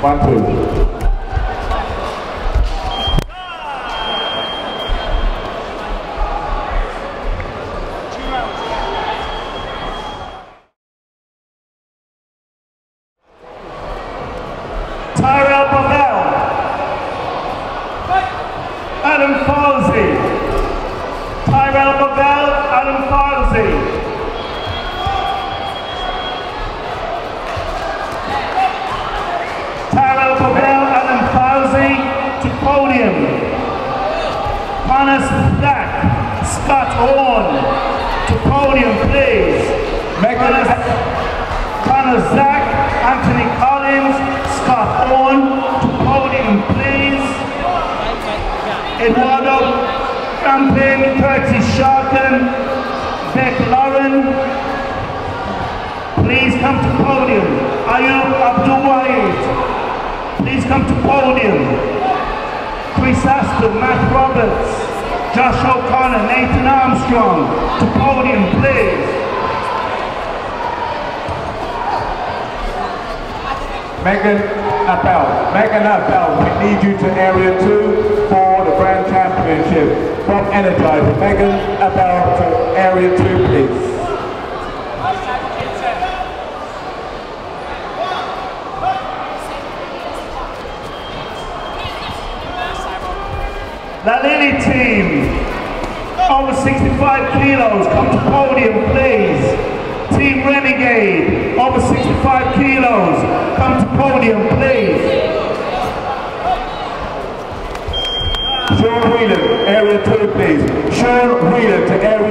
1-2. Tyrell Bovell, Adam Falsey, Tyrell Bovell, Adam Falsey, Tyrell Bovell, Adam Falsey to podium. Connor Stack, Scott Horn to podium, please. Connor Zach, Anthony Collins, Scott Horn to podium, please. Eduardo Campin, Curtis Sharkin, Beck Lauren, please come to podium. Ayub Abdul Wahid, please come to podium. Chris Aston, Matt Roberts, Josh O'Connor, Nathan Armstrong to podium, please. Megan Appel, we need you to area 2 for the Grand Championship. From Energizer, Megan Appel to area 2, please. La Lily team, over 65 kilos, come to podium, please. Team Renegade, over 65 kilos, come to podium, please. Sean Whelan, area 2, please. Sean Whelan to area